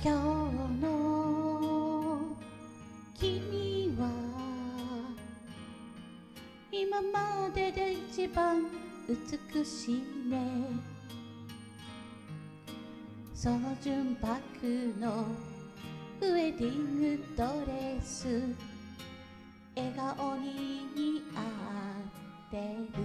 今日の君は今までで一番美しいね。その純白のウェディングドレス、笑顔に似合ってる。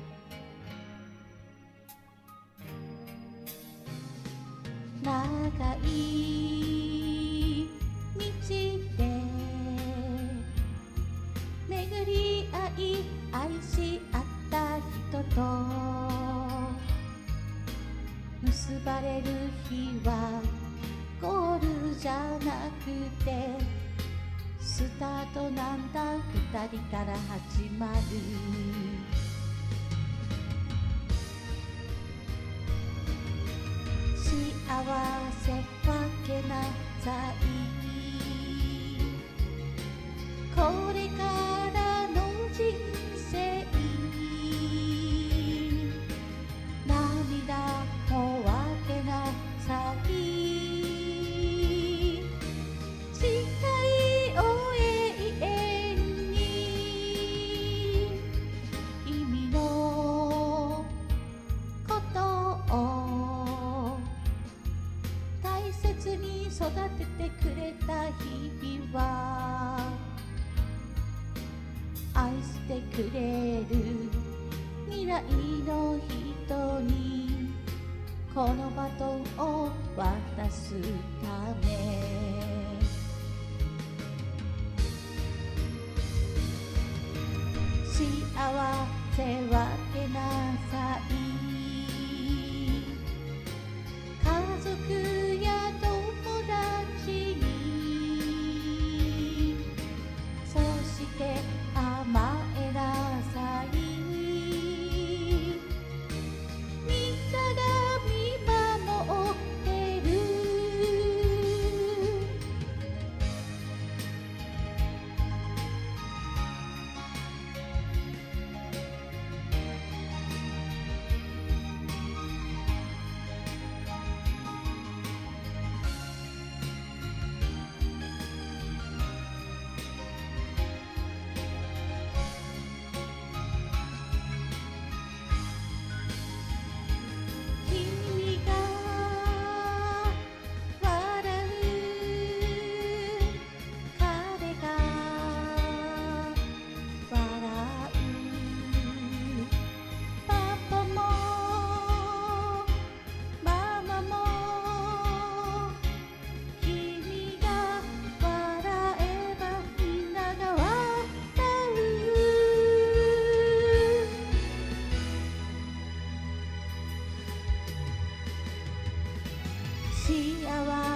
長い道で巡り合い愛し合った人と結ばれる日はゴールじゃなくてスタートなんだ。二人から始まる。幸せわけなさい。これからの人生涙もわけなさい。誓いを永遠に君のことを大切に育ててくれた日々は愛してくれる未来の人にこのバトンを渡すため。幸せわけなさい。家族や友達にそして甘えなさい。みんなが見守ってる。幸